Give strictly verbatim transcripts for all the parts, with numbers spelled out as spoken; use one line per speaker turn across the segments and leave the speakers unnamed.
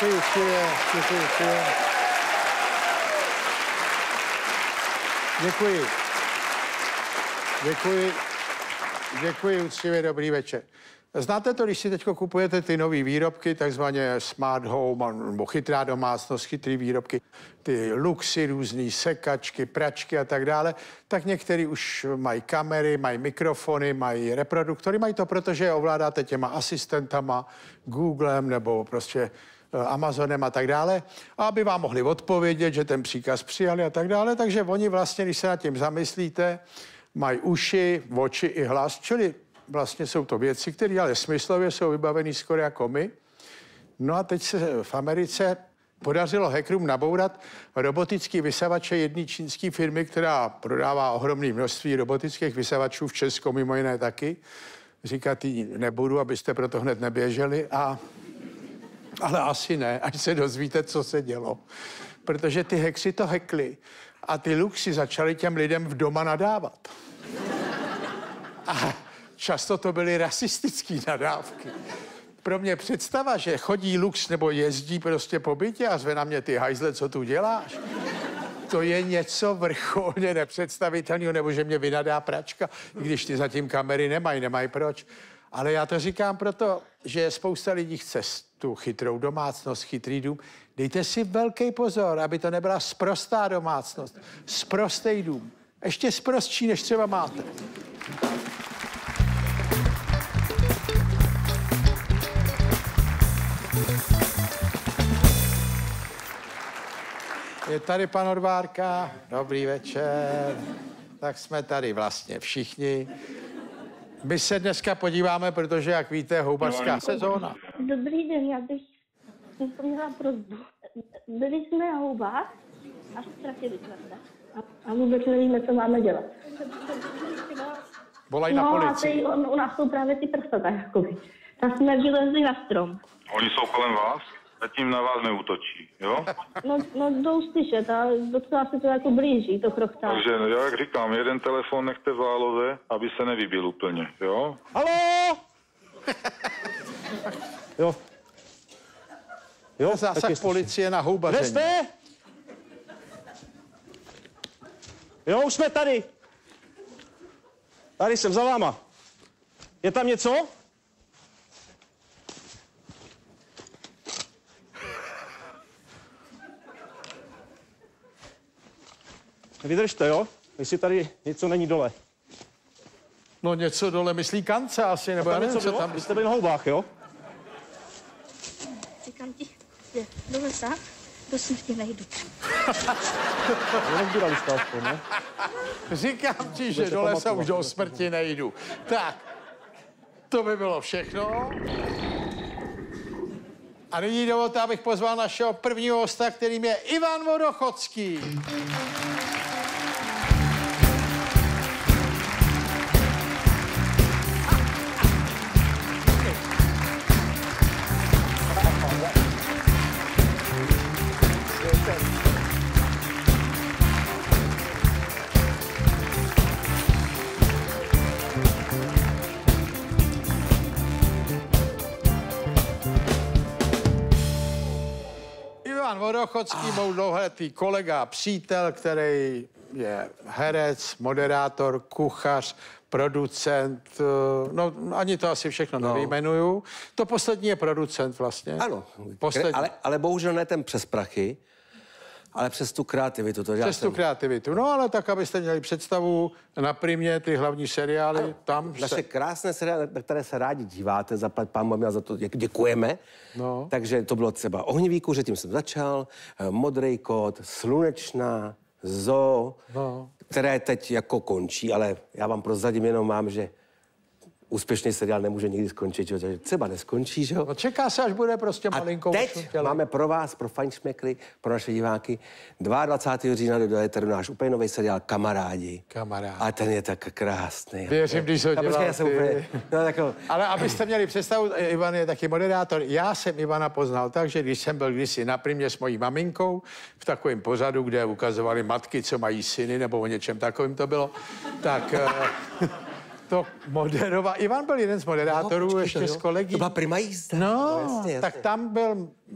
Děkuji, děkuji, děkuji, děkuji. Děkuji. Děkuji. Děkuji, úctivě, dobrý večer. Znáte to, když si teď kupujete ty nové výrobky, takzvaně smart home, nebo chytrá domácnost, chytrý výrobky, ty luxy, různý sekačky, pračky a tak dále, tak některý už mají kamery, mají mikrofony, mají reproduktory, mají to, protože je ovládáte těma asistentama, Googlem nebo prostě Amazonem a tak dále, a aby vám mohli odpovědět, že ten příkaz přijali a tak dále, takže oni vlastně, když se nad tím zamyslíte, mají uši, oči i hlas, čili vlastně jsou to věci, které ale smyslově jsou vybavený skoro jako my. No a teď se v Americe podařilo hackerům nabourat robotický vysavače jedné čínské firmy, která prodává ohromné množství robotických vysavačů v Česku, mimo jiné taky. Říkat jí nebudu, abyste proto hned neběželi, a... ale asi ne, až se dozvíte, co se dělo. Protože ty hackři to hackli a ty luxy začaly těm lidem v doma nadávat. A často to byly rasistické nadávky. Pro mě představa, že chodí lux nebo jezdí prostě po bytě a zve na mě: ty hajzle, co tu děláš? To je něco vrcholně nepředstavitelného, nebo že mě vynadá pračka, i když ty zatím kamery nemají, nemají proč. Ale já to říkám proto, že spousta lidí chce tu chytrou domácnost, chytrý dům. Dejte si velký pozor, aby to nebyla sprostá domácnost, sprostej dům. Ještě sprostší, než třeba máte. Je tady pan Odvárka, dobrý večer. Tak jsme tady vlastně všichni. My se dneska podíváme, protože, jak víte, houbařská sezóna.
Dobrý den, já bych měla prosbu. Byli jsme na houbách a ztratili jsme se. A, a vůbec nevíme, co máme dělat.
Volají na policii.
No a u nás jsou právě ty prstata, jakoby. Tak jsme vylezli na strom.
Oni jsou kolem vás? Zatím na vás neútočí, jo?
No, no jdou slyšet a docela se to jako blíží, to chrochtá.
Takže, jak říkám, jeden telefon nechte v záloze, aby se nevybil úplně, jo?
Haló! Jo.
Jo, zásah policie na houbaření.
Kde jste? Jo, už jsme tady. Tady jsem za váma. Je tam něco? Vydržte, jo? Jestli tady něco není dole.
No něco dole, myslí kance asi, nebo já nevím, co tam...
Vy jste byli na houbách, jo?
Říkám ti, že do lesa, do smrti nejdu.
Nevzbírali jste aspoň, ne?
Říkám ti, že do lesa už do smrti nejdu. Tak, to by bylo všechno. A nyní dovolte, abych pozval našeho prvního hosta, kterým je Ivan Vodochodský. Ivan Vodochodský, ah. Mou dlouholetý kolega, přítel, který je herec, moderátor, kuchař, producent, no ani to asi všechno no. nevyjmenuju. To poslední je producent vlastně.
Ano,
poslední.
Ale, ale bohužel ne ten přes prachy, ale přes tu kreativitu. To
přes tu jsem... kreativitu, no ale tak, abyste měli představu, na Primě ty hlavní seriály, ano, tam...
Naše
se...
krásné seriály, na které se rádi díváte, zaplať pán za to děkujeme. No. Takže to bylo třeba Ohnivý kuře, tím jsem začal, Modrý kód, Slunečná, Zoo, no. které teď jako končí, ale já vám prozradím jenom mám, že úspěšný seriál nemůže nikdy skončit, že třeba neskončí, že jo?
No čeká se, až bude prostě malinkou.
A teď šutěle. Máme pro vás, pro fajnšmekry, pro naše diváky, dvacátého druhého října do éteru náš úplně nový seriál Kamarádi.
Kamarádi.
A ten je tak krásný.
Věřím, když ho dělal
já jsem úplně, no, jako...
Ale abyste měli představu, Ivan je taky moderátor. Já jsem Ivana poznal tak, že když jsem byl kdysi na Primě s mojí maminkou v takovém pořadu, kde ukazovali matky, co mají syny, nebo o něčem takovým to bylo, tak... to moderoval. Ivan byl jeden z moderátorů, no, ještě jo. s kolegy.
To byla Prima jízda.
No, no jasně, jasně. Tak tam byl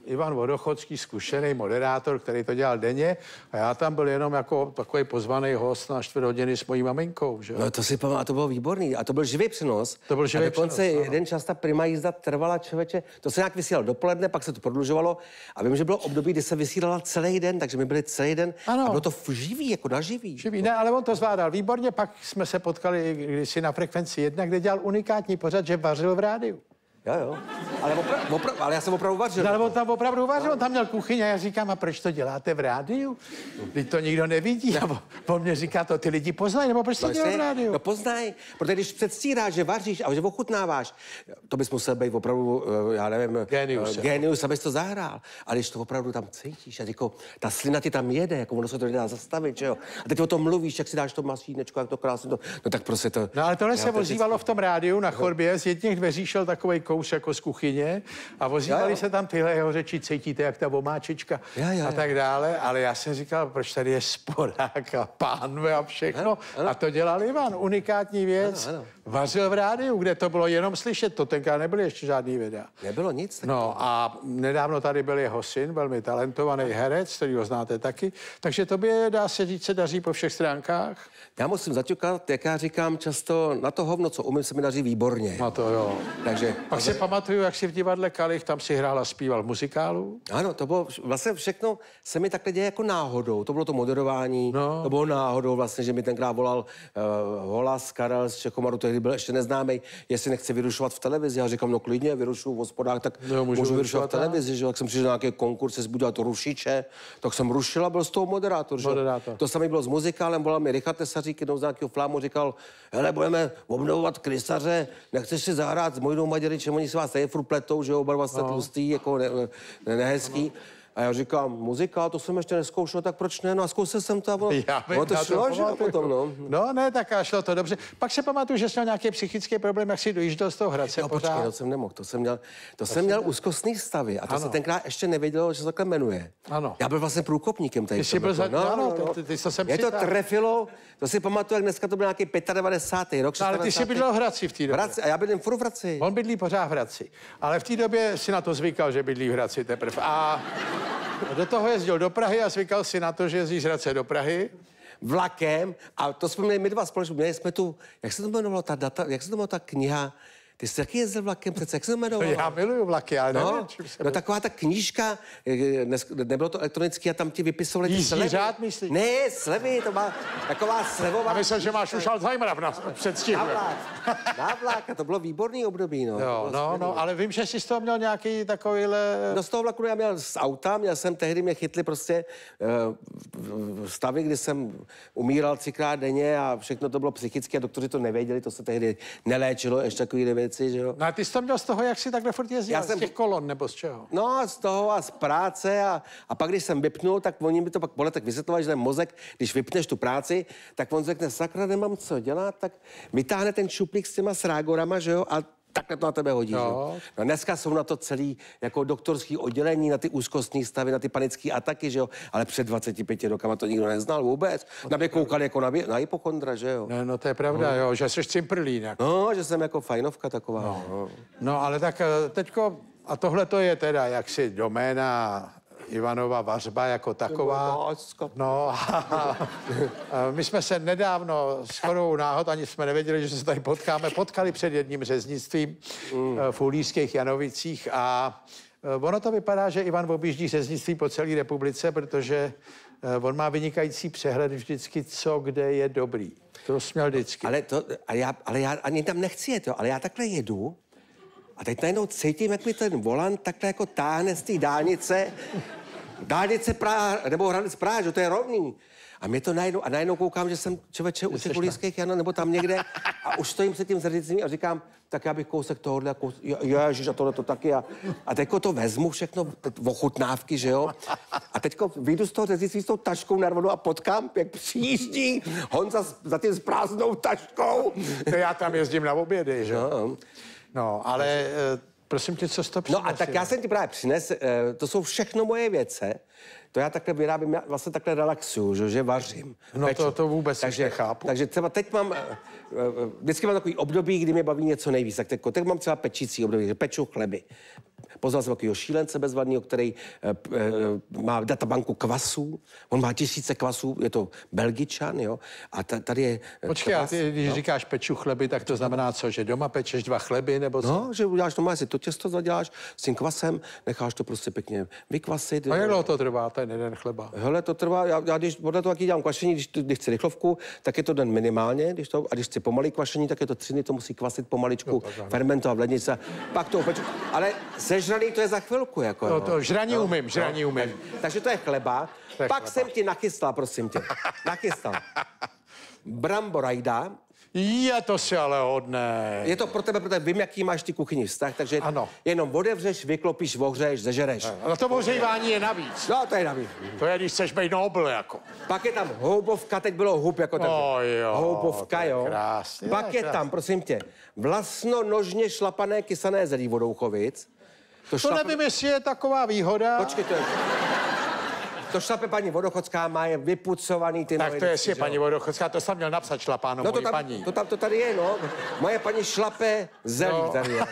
Ivan Vodochodský, zkušený moderátor, který to dělal denně, a já tam byl jenom jako takový pozvaný host na čtvrt hodiny s mojí maminkou. Že?
No to si pamatuju, a to bylo výborný. A to byl živý přenos.
To byl živý
a dokonce
přenos,
jeden čas ta prima jízda trvala, člověče. To se nějak vysílalo dopoledne, pak se to prodlužovalo. A vím, že bylo období, kdy se vysílala celý den, takže my byli celý den.
Ano.
A bylo to živý, jako na živý.
Živý, ne, ale on to zvládal výborně. Pak jsme se potkali kdysi na Frekvenci jedna, kde dělal unikátní pořad, že vařil v rádiu.
Jo, jo. Ale, opra- opra- ale já jsem opravdu vařil.
No, ale on tam opravdu vařil, on tam měl kuchyň a já říkám, a proč to děláte v rádiu? Teď to nikdo nevidí. A on mě říká, to ty lidi poznají, nebo proč to dělá v rádiu?
No poznaj, protože když předstíráš, že vaříš a že ochutnáváš, to bys musel být opravdu, já nevím,
Génius,
génius, abys to zahrál. A když to opravdu tam cítíš a jako ta slina ti tam jede, jako ono se to nedá zastavit, že jo? A teď o tom mluvíš, jak si dáš to masínečko, jak to krásně to, no tak prostě to...
No ale tohle
já
se
to
ozývalo
vždycky...
v tom rádiu na chodbě, z jedných dveří šel takovej kous jako z kuchyně a ozývali se tam tyhle jeho řeči, cítíte, jak ta omáčička
Já, já,
a tak dále, ale já jsem říkal, proč tady je Sporák a pánve a všechno.
Ano, ano.
A to dělal Ivan, unikátní věc.
Ano, ano.
Vařil v rádiu, kde to bylo jenom slyšet, to tenkrát nebyly ještě žádný videa.
Nebylo nic. Tak...
No a nedávno tady byl jeho syn, velmi talentovaný herec, který ho znáte taky, takže tobě, dá se říct, se daří po všech stránkách.
Já musím zaťukat, jak já říkám často, na to hovno, co umím, se mi daří výborně.
No to jo.
Takže...
Pak si pamatuju, jak si v divadle Kalich, tam si hrál a zpíval v muzikálu.
Ano, to bylo, vlastně všechno se mi takhle děje jako náhodou. To bylo to moderování,
No.
to bylo náhodou vlastně, že mi tenkrát volal uh, Holas Karel z Čechomaru, tehdy byl ještě neznámý, jestli nechci vyrušovat v televizi. Já říkám, no klidně, vyrušuju v hospodách, tak
No, můžu
můžu vyrušovat
vyrušovat,
v televizi, že? Jak jsem přišel na nějaký konkurs, se zbudil to rušiče, tak jsem rušil a byl z toho moderátor. Že?
Moderátor.
To samé bylo s muzikálem, volal mi Richard Tesařík, jednou z nějakého flámu, říkal, hele, budeme obnovovat Krysaře, nechceš si zahrát s Mojnou Maďaričem, oni se vás tady furt pletou, že jo, oba dva jste
No.
tlustý, jako ne, ne, nehezký. A já říkám, muzika, to jsem ještě neskoušel, tak proč ne? No a zkoušel jsem to a ono,
Já vím,
ono to
já
šlo, že jo,
pamatuju.
potom, no.
No ne, tak a šlo to dobře. Pak se pamatuju, že jsi měl nějaký psychický problém, jak si dojížděl z toho Hradce
No počkej,
pořád.
to jsem nemohl, to jsem měl, to jsem měl úzkostný stavy a to
Ano.
se tenkrát ještě nevědělo, že se takhle jmenuje.
Ano.
Já byl vlastně průkopníkem tady.
Ty jsi byl za- ano, ty- ty- ty to jsem
Mě to
přitáhl.
trefilo, to si pamatuju, jak dneska to byl nějaký devadesátý pátý rok.
No, ale ty jsi
šedesátý
bydlel v Hradci v té
V
době.
Hradci, a já bydlím furt v Hradci.
On bydlí pořád v Hradci. Ale v té době si na to zvykal, že bydlí v Hradci teprve. A do toho jezdil do Prahy a zvykal si na to, že jezdí z Hradce do Prahy.
Vlakem a to jsme měli my dva společně. Měli jsme tu, jak se to jmenovalo, ta data, jak se to jmenovalo ta kniha, ty jsi taky jezdil vlakem přece, jak se to jmenovalo?
Já miluju vlaky, ale nevím,
No,
čím se
no taková ta knížka, eh, dnes, nebylo to elektronický a tam ti vypisovali ty
Jízdní
slevy.
řád, myslíš?
Ne, slevy, to má taková slevová.
A myslel, že máš už Alzheimera v nás
Na
předstihu.
vlak, na vlak, a to bylo výborný období, no. To
Jo,
bylo
no,
skvělý.
no, ale vím, že jsi z toho měl nějaký takovýhle...
No z toho vlaku já měl z auta, měl jsem tehdy, mě chytli prostě uh, stavy, kdy jsem umíral třikrát denně a všechno to bylo psychické a doktoři to nevěděli, to se tehdy neléčilo, ještě takové věci, že jo.
No a ty jsi to měl z toho, jak jsi takhle furt jezdil?
Já
Z
jsem-
těch kolon nebo z čeho?
No, z toho a z práce a, a pak, když jsem vypnul, tak oni mi to pak po letech vysvětlovali, že ten mozek, když vypneš tu práci, tak on řekne, sakra, nemám co dělat, tak vytáhne ten šuplík s těma srágorama, že jo, a takhle to na tebe hodí,
Jo.
že jo. No dneska jsou na to celý jako doktorský oddělení, na ty úzkostní stavy, na ty panické ataky, že jo, ale před dvaceti pěti rokama to nikdo neznal vůbec. Na mě koukali jako na, vě- na hypochondra, že jo.
No, no to je pravda, jo, že jsi cimprlín. Jako.
No, že jsem jako fajnovka taková. No. No.
No ale tak eh, teďko, a tohle to je teda jaksi doména Ivanova vařba jako taková.
Láska.
No, a my jsme se nedávno s chodou náhod, ani jsme nevěděli, že se tady potkáme, potkali před jedním řeznictvím mm. v Uhlířských Janovicích a eh, ono to vypadá, že Ivan objíždí řeznictví po celé republice, protože eh, on má vynikající přehled vždycky, co kde je dobrý. To jsi měl vždycky.
Ale, to, ale, já, ale já ani tam nechci jet, jo, ale já takhle jedu a teď najednou cítím, jak mi ten volant takhle jako táhne z té dálnice, dálnice Praha, nebo Hradec Praha, že to je rovný. A mě to najednou, a najednou koukám, že jsem člověče u těch Uhlířských Janů, nebo tam někde a už stojím se tím zřadicím a říkám, tak já bych kousek tohohle, kous, ježiš, a tohle to taky. A, a teďko to vezmu všechno, teď ochutnávky, že jo. A teďko vyjdu z toho řeznictví s tou taškou narvanou a potkám, jak přijíždí Honza s- za tím s prázdnou taškou.
To já tam jezdím na obědy, že jo?
No.
No, ale eh, prosím tě, co jsi to přinesl?
No a tak já jsem ti právě přines, eh, to jsou všechno moje věce, to já takhle vyrábím, já vlastně takhle relaxuju, že, že vařím.
No to, to vůbec takže, nechápu.
Takže třeba teď mám, vždycky mám takový období, kdy mě baví něco nejvíc. Tak teď, teď mám třeba pečící období, že peču chleby. Poznal jsem takového šílence bezvadného, který e, e, má databanku kvasů. On má tisíce kvasů, je to Belgičan, jo. A ta, tady je...
Počkej,
kvas,
a ty, když
no.
říkáš peču chleby, tak to znamená co? Že doma pečeš dva chleby, nebo co?
No, že uděláš doma, si to těsto zaděláš s tím kvasem, necháš to prostě pěkně vykvasit.
A jak dlouho to trvá, ten jeden chleba?
Hele, to trvá, já, já když podle toho, jaký dělám kvašení, když, když chci rychlovku, tak je to den minimálně, když to, a když chci pomalý kvašení, tak je to tři dny, to musí kvasit pomaličku, no, fermentovat v lednici, pak to opeču. Ale sežraný to je za chvilku, jako.
No, to žraní no, umím, žraní no, umím.
Tak, takže to je chleba. To je pak chleba. Jsem ti nachystal, prosím tě. Nachystal. Bramborajda.
Je to si ale hodné.
Je to pro tebe, protože vím, jaký máš ty kuchyni vztah, takže
ano.
Jenom odevřeš, vyklopíš, ohřeješ, zežereš.
Ale to ohřívání je navíc.
No, to je navíc.
To je, když chceš být nobl, jako.
Pak je tam houbovka, teď bylo hub, jako tak.
Oh, jo,
houbovka, jo.
Krásně,
pak je krásně. Tam, prosím tě, vlastnonožně šlapané kysané zelí Vodouchovic.
To, to šlape... nevím, jestli je taková výhoda.
Počkej, to je... To šlape paní Vodochodská, má je vypucovaný ty
tak to je jestli paní Vodochodská, to jsem měl napsat šlapáno,
no,
mojí
tam,
paní.
To tam to tady je, no. Moje paní šlape zelí no. Tady je.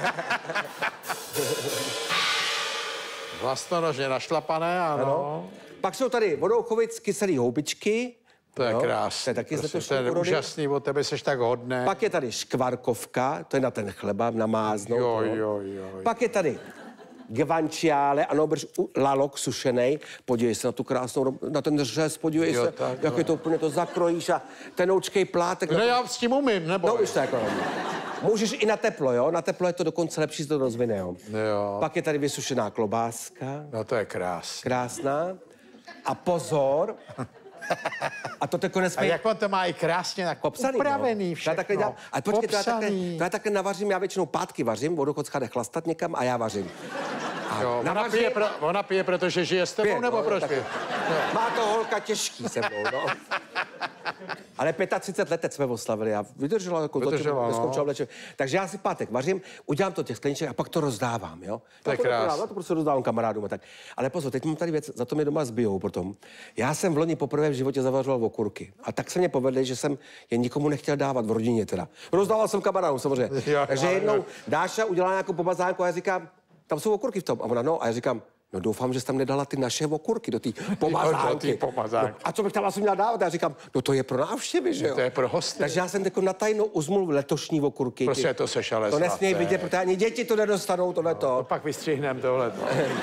Vlastnonožně našlapané, ano. ano.
Pak jsou tady Vodouchovic kyselý houbičky.
To je krásné.
To je taky
prostě, to je úžasný, od tebe seš tak hodné.
Pak je tady škvarkovka, to je na ten chleba, namáznout.
Jo, jo, jo.
Pak je tady guanciale, ano, brž, lalok sušenej, podívej se na tu krásnou, na ten řez, podívej jo, se, tak, jak no. Je to úplně to zakrojíš a tenoučkej plátek.
No
to...
já s tím umím, nebo?
No už to jako můžeš i na teplo, jo, na teplo je to dokonce lepší, že to rozvine, jo.
jo.
Pak je tady vysušená klobáska.
No to je krásné.
Krásná. A pozor, a to konec.
A jak on to má i krásně tak
popsaný,
upravený
no.
všechno.
Takhle dělám. A počkej, to já takhle, to já takhle navařím, já většinou pátky vařím, Vodochodská jde chlastat někam a já vařím. A
jo, ona, navařím, pije pro, ona pije, protože žije s tebou, pije, nebo no, proč pije?
Má to holka těžký se mnou, no. Ale třicet pět let jsme oslavili a vydržela jako
vydržela,
to,
no.
vleče. Takže já si pátek vařím, udělám to těch skleniček a pak to rozdávám, jo.
To je krásné.
Já to prostě rozdávám kamarádům a tak. Ale pozor, teď mám tady věc, za to mě doma zbijou potom. Já jsem v loni poprvé v životě zavařoval okurky. A tak se mě povedli, že jsem je nikomu nechtěl dávat v rodině teda. Rozdával jsem kamarádům samozřejmě. Jo, takže jo, jednou jo. Dáša udělala nějakou pomazánku a já říkám, tam jsou okurky v tom. A ona, no, a já říkám, no doufám, že jsi tam nedala ty naše okurky do té pomazánky. No, a co bych tam asi měla dávat? Já říkám, no to je pro návštěvy, že jo?
To je pro hosty.
Takže já jsem jako na tajno uzmul letošní okurky.
Prostě to seš ale
to nesměj vidět, protože ani děti to nedostanou, tohleto.
No, to pak vystřihneme tohleto.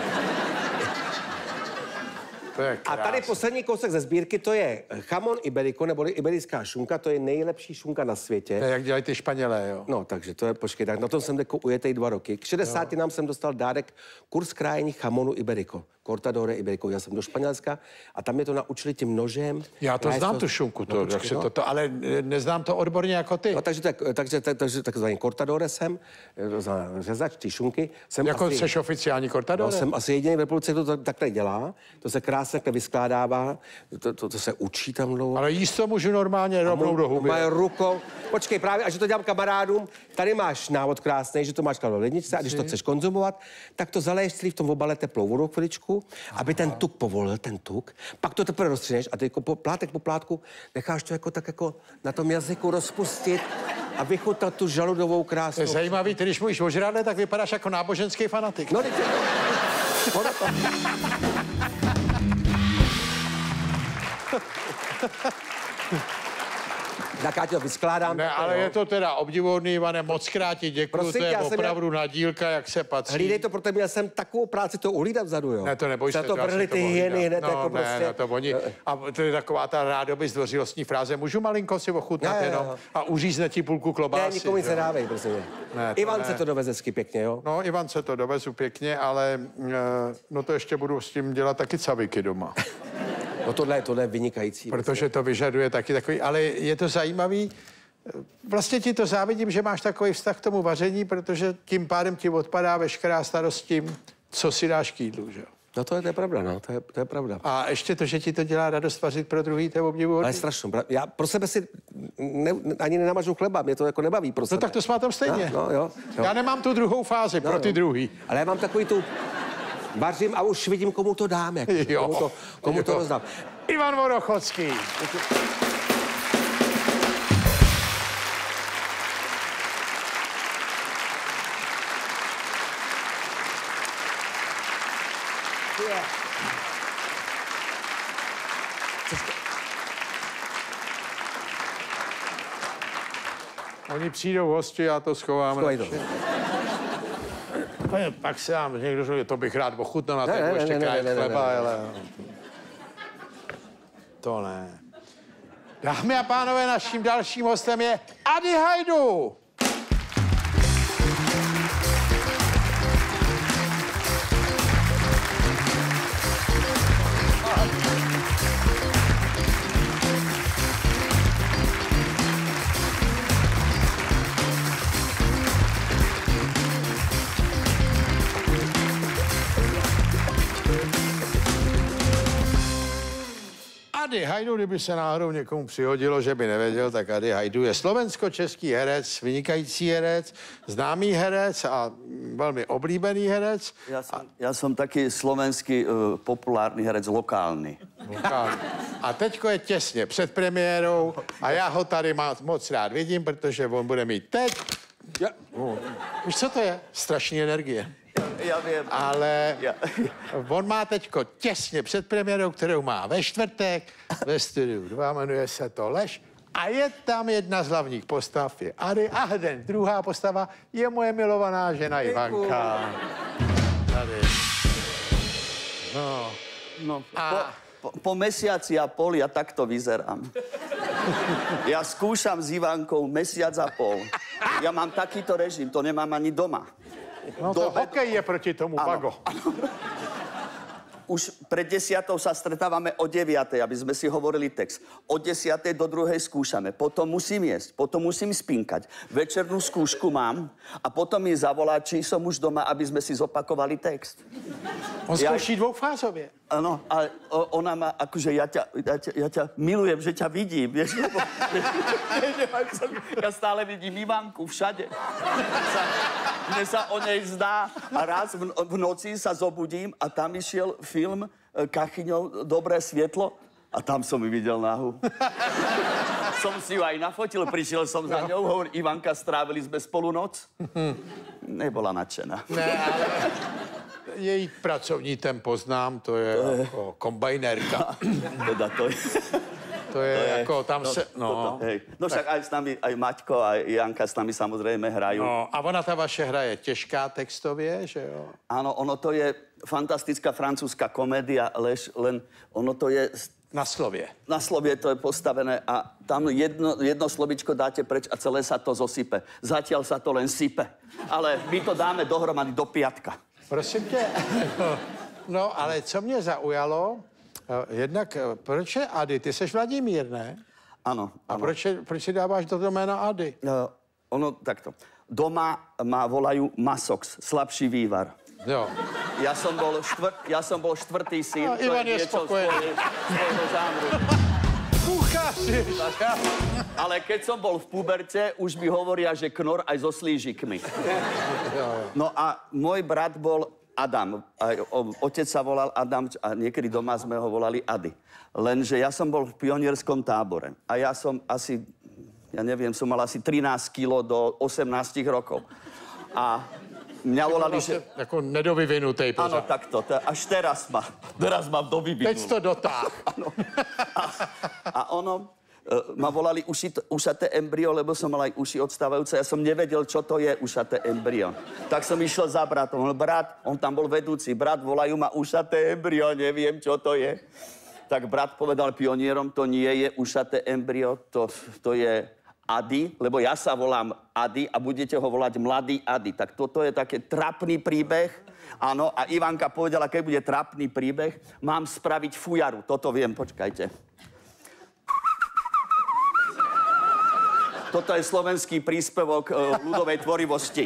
A tady poslední kousek ze sbírky, to je chamon iberico, neboli iberická šunka, to je nejlepší šunka na světě.
To je, jak dělají ty Španělé, jo?
No, takže to je, počkej, tak na tom jsem jako ujetej dva roky. K šedesáti nám jsem dostal dárek kurz krájení chamonu iberico. Cortadore iberico. Já jsem do Španělska a tam mě to naučili tím nožem.
Já to znám, to... tu šunku, to, no, počkej, no. to, to, ale neznám to odborně jako ty.
No, takže, tak, takže, tak, takže takzvaný Cortadore jsem, řezač ty šunky. Jsem
jako
asi,
seš oficiální Cortadore?
No, jsem asi jediný v republice, kdo to takhle dělá. To se krásně takhle vyskládává, to, to, to se učí tam dlouho.
Ale jíst to můžu normálně rovnou do huby.
Moje rukou. Počkej, právě, až to dělám kamarádům, tady máš návod krásný, že to máš v ledničce a když to chceš konzumovat, tak to zaleješ celý v tom obale teplou vodou chviličku, aby ten tuk povolil, ten tuk. Pak to teprve rozstříneš a ty jako po, plátek po plátku necháš to jako tak jako na tom jazyku rozpustit a vychutat tu žaludovou krásnou.
To je zajímavý, ty když mluvíš o žrádle, tak vypadáš jako náboženský fanatik.
No, teď to... Ono to... Tak já ti to vyskládám.
Ne, ale jo. Je to teda obdivuhodný, Ivane, moc krát ti děkuju, to je opravdu měl... nadílka, jak se patří.
Hlídej to, protože měl jsem takovou práci to uhlídat vzadu, jo.
Ne, to neboj se.
to vrhli ty hyeny hned,
no,
jako
ne,
prostě.
No, to oni, a to je taková ta rádoby zdvořilostní fráze, můžu malinko si ochutnat ne, jenom a uřízne ti půlku klobásy.
Ne, nikomu nic nedávej, prostě. Ne, Ivan ne. se to doveze hezky pěkně, jo.
No, Ivan se to dovezu pěkně, ale no to ještě budu s tím dělat taky caviky doma.
No tohle je, tohle je vynikající.
Protože to vyžaduje taky takový, ale je to zajímavý. Vlastně ti to závidím, že máš takový vztah k tomu vaření, protože tím pádem ti odpadá veškerá starost tím, co si dáš k jídlu, že jo?
No to je, to je pravda, no, to je, to je pravda.
A ještě to, že ti to dělá radost vařit pro druhý, to je obdivuhodný.
Ale strašně. Já pro sebe si ne, ani nenamažu chleba, mě to jako nebaví pro sebe.
No tak to jsme tam stejně.
No, no, jo, jo.
Já nemám tu druhou fázi no, pro ty
no.
druhý.
Ale já mám takový tu... Vařím a už vidím, komu to dáme.
Jo,
komu to, komu
jo.
to rozdám.
Ivan Vorochocký. Oni přijdou hosti, já to schovám.
Schovej to.
Pak se vám někdo řekl, to bych rád ochutnal na
Ne,
takovou
ne,
ještě
ne, ne,
krát
ne, ne,
chleba,
ne, ne.
ale... To ne. Dámy a pánové, naším dalším hostem je Ady Hajdu. Ady Hajdu, kdyby se náhodou někomu přihodilo, že by nevěděl, tak Ady Hajdu je slovensko-český herec, vynikající herec, známý herec a velmi oblíbený herec.
Ja som, ja som taký slovenský uh, populárny herec, lokálny.
Lokální. A teďko je těsně před premiérou a já ho tady má, moc rád vidím, protože on bude mít teď... Ja, oh, víš, co to je? Strašný energie.
Ja viem.
Ale
Ja.
on má teďko těsně před premiérou, kterou má ve čtvrtek, ve studiu dva, jmenuje se to Lež. A je tam jedna z hlavních postav, je Ady. A ten druhá postava je moje milovaná žena Ivanka. Tady. No.
No,
A-
po, po, po mesiaci a pol ja takto vyzerám. Ja skúšam s Ivankou mesiac a pol. Ja mám takýto režim, to nemám ani doma.
No to hokej je proti tomu,
Áno,
Bago.
Už pred desiatou sa stretávame o deviatej, aby sme si hovorili text. O desiatej do druhej skúšame. Potom musím jesť, potom musím spinkať. Večernú skúšku mám a potom mi zavolá, či som už doma, aby sme si zopakovali text.
On zkouší dvoufázově.
Áno, ale o- ona má, akože ja ťa, ja, ťa, ja ťa milujem, že ťa vidím, vieš, lebo, ja stále vidím Ivanku všade. Sa, mne sa o nej zdá a raz v, v noci sa zobudím a tam išiel film e, Kachyňov Dobré svietlo a tam som ju videl nahu. Som si ju aj nafotil, prišiel som za ňou, hovorí, Ivanka, strávili sme spolu noc. Nebola nadšená.
Ne, ale její pracovní tempo znám, to je jako kombajnérka.
Teda to je...
To je jako tam se, no.
Toto, hej. No však aj s nami, aj Maťko, aj Janka s nami samozrejme hrajú.
No, a ona ta vaše hra je těžká textově, že jo?
Áno, ono to je fantastická francúzska komédia, lež len ono to je...
Na slově.
Na slovie to je postavené a tam jedno, jedno slovičko dáte preč a celé sa to zosype. Zatiaľ sa to len sype. Ale my to dáme dohromady do piatka.
Prosím tě. No, ale co mě zaujalo, eh, jednak, eh, proč je Ady? Ty seš Vladimír, ne?
Áno.
A
áno.
proč, je, proč si dáváš toto jméno Ady?
No, ono takto. Doma ma volajú Masox, slabší vývar.
Jo.
Ja som bol, štvr, ja som bol štvrtý syn.
No, Ivan je
niečo
spokojený.
z svojho žánru.
Kuchaři!
Ale keď som bol v puberte, už mi hovoria, že knor aj so slížikmi. No a môj brat bol Adam. Aj o- otec sa volal Adam a niekedy doma sme ho volali Ady. Lenže ja som bol v pionierskom tábore. A ja som asi, ja neviem, som mal asi trinásť kilo do osemnásť rokov. A mňa volali, že...
Jako nedovyvinutej
Áno,
pořád.
takto. To, až teraz ma, teraz ma dovyvinul.
Teď to dotáh.
Áno. A, a ono, e, ma volali ušit, ušaté embryo, lebo som mal aj uši odstávajúce. Ja som nevedel, čo to je ušaté embryo. Tak som išiel za bratom. On, brat, on tam bol vedúci. Brat, volajú ma ušaté embryo, neviem, čo to je. Tak brat povedal pionierom, to nie je ušaté embryo, to, to je Ady, lebo ja sa volám Ady a budete ho volať Mladý Ady. Tak toto je také trapný príbeh. Áno, a Ivanka povedala, keď bude trapný príbeh, mám spraviť fujaru. Toto viem, počkajte. Toto je slovenský príspevok e, ľudovej tvorivosti.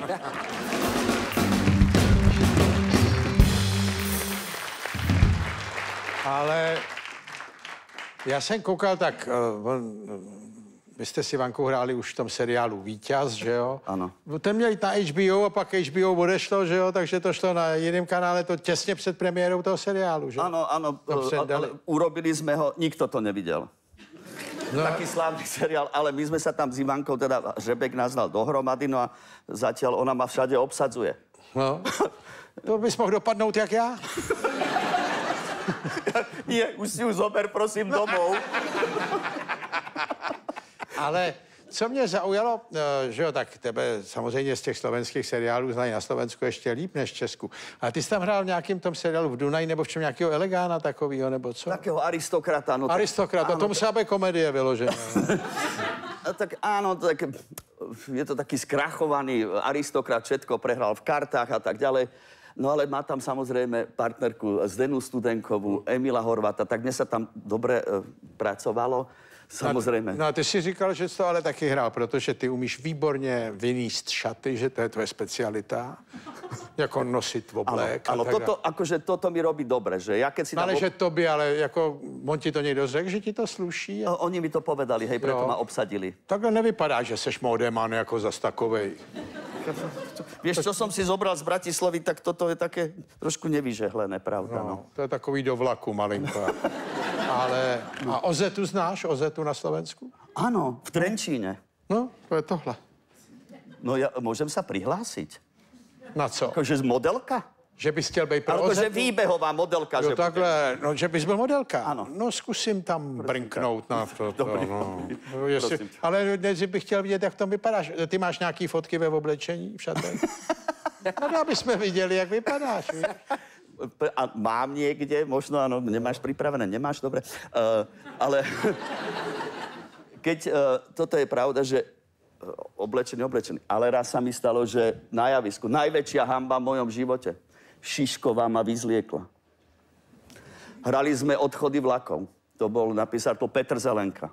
Ale já jsem koukal tak, uh, on, vy jste si Vankou hráli už v tom seriálu Víťaz, že jo?
Ano.
Ten měl jít na H B O a pak H B O odešlo, že jo? Takže to šlo na jiném kanále, to těsně před premiérou toho seriálu, že?
Áno, áno, ale urobili sme ho, nikto to nevidel. No. Taký slávny seriál, ale my sme sa tam s Ivankou, teda Žebek nás dal dohromady, no a zatiaľ ona ma všade obsadzuje.
No, to bys mohl dopadnout jak já.
Nie, už si ju zober, prosím, domov.
Ale co mě zaujalo, že jo, tak tebe samozřejmě z těch slovenských seriálů znají na Slovensku ještě líp než v Česku. Ale ty jsi tam hrál v nějakým tom seriálu v Dunaji nebo v čem nějakého elegána takového, nebo co?
Takého aristokrata. No,
Aristokrata,
áno,
to musela být komedie vyložená.
Tak áno, tak je to taký skrachovaný aristokrat, všetko prehral v kartách a tak ďalej. No ale má tam samozrejme partnerku Zdenu Studenkovú, Emila Horváta, tak mne sa tam dobre e, pracovalo. Samozrejme.
No a ty si říkal, že jsi to ale taky hrál, protože ty umíš výborně vyníst šaty, že to je tvoje specialita. Jako nosit oblek.
Áno, toto, akože toto mi robí dobre, že ja keď si...
No, ale
ob...
že tobě, ale jako on ti to někdo řekl, že ti to sluší? A...
No, oni mi to povedali, hej, preto
jo.
ma obsadili.
Takhle nevypadá, že seš modeman jako zas takovej.
Vieš, čo som si zobral z Bratislavy, tak toto je také trošku nevyžehlené, pravda, no.
No, to je takový do vlaku malinko. Ale, a Ozetu znáš? Ozetu na Slovensku?
Áno, v Trenčíne.
No, to je tohle.
No ja môžem sa prihlásiť.
Na co?
Akože z modelka?
Že bys chtěl být pro
Alebo že
Ozetu?
výbehová modelka.
Jo,
že
takhle, no, že bys byl modelka.
Ano.
No, zkusím tam brnknout na to. to
Dobrý,
no.
dobrý.
No, jestli,
Prosím.
ale nejdřív bych chtěl vidět, jak tam vypadáš. Ty máš nějaký fotky ve oblečení v šatech? No, aby jsme viděli, jak vypadáš. Víš?
A mám niekde, možno áno, nemáš pripravené, nemáš, dobre. Uh, ale keď, uh, toto je pravda, že uh, oblečený, oblečený. Ale raz sa mi stalo, že na javisku, najväčšia hanba v mojom živote. Šišková ma vyzliekla. Hrali sme odchody vlakov. To bol, napísal to Petr Zelenka.